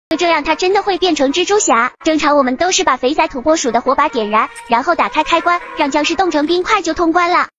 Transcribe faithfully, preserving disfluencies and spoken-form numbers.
就这样它真的会变成蜘蛛侠。正常我们都是把肥仔土拨鼠的火把点燃，然后打开开关，让僵尸冻成冰块就通关了。